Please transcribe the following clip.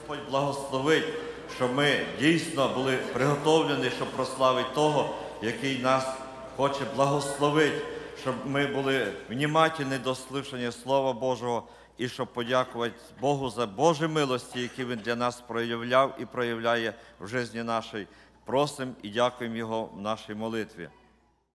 Господь благословить, щоб ми дійсно були приготовлені, щоб прославити того, який нас хоче благословити, щоб ми були внімательні до слухання Слова Божого і щоб подякувати Богу за Божі милості, які Він для нас проявляв і проявляє в житті нашій. Просимо і дякуємо Його в нашій молитві.